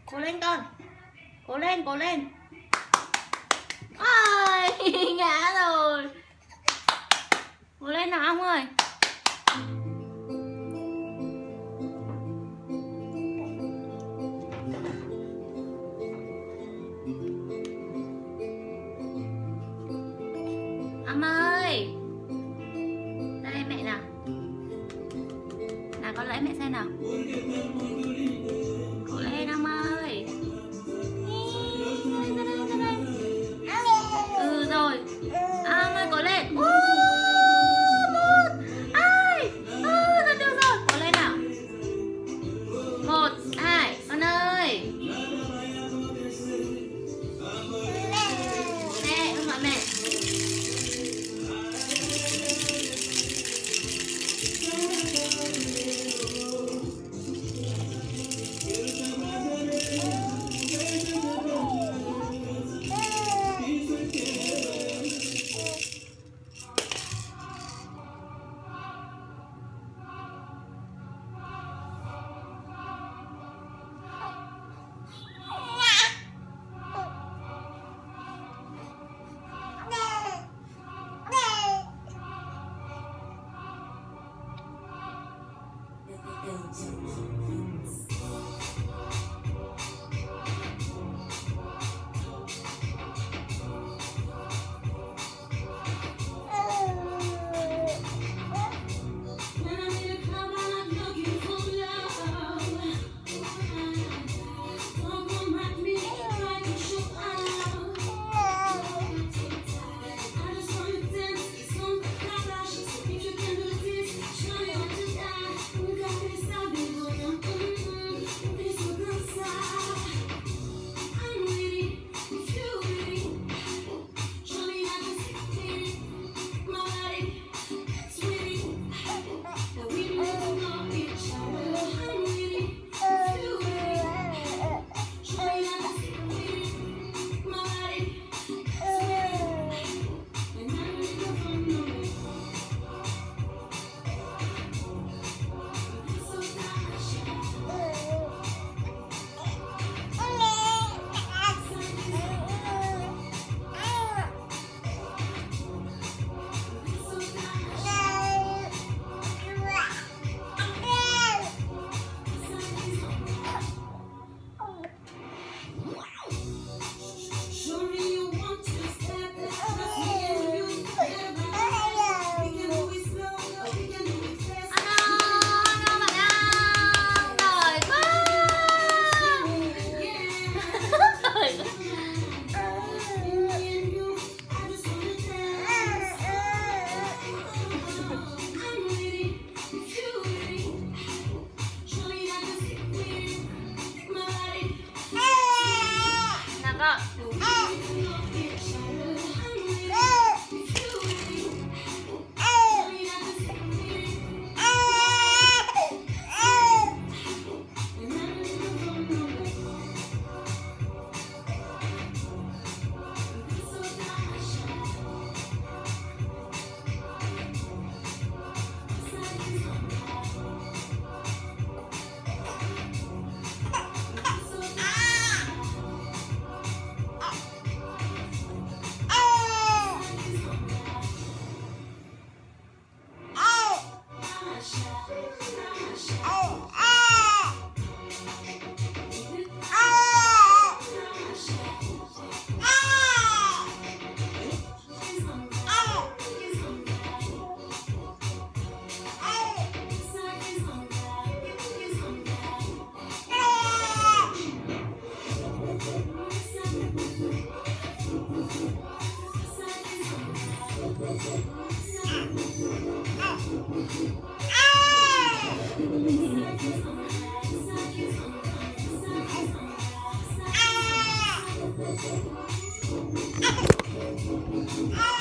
Cố lên con. Cố lên, cố lên. Ôi, ngã rồi. Cố lên nào ông ơi. Ông ơi. Đây mẹ nào. Nào con lấy mẹ xem nào. Cố lên ông ơi. Ừ rồi. Ông ơi cố lên. Ai. Con được rồi. Cố lên nào. 1, 2. Con ơi. Mẹ, con gọi mẹ. Ah!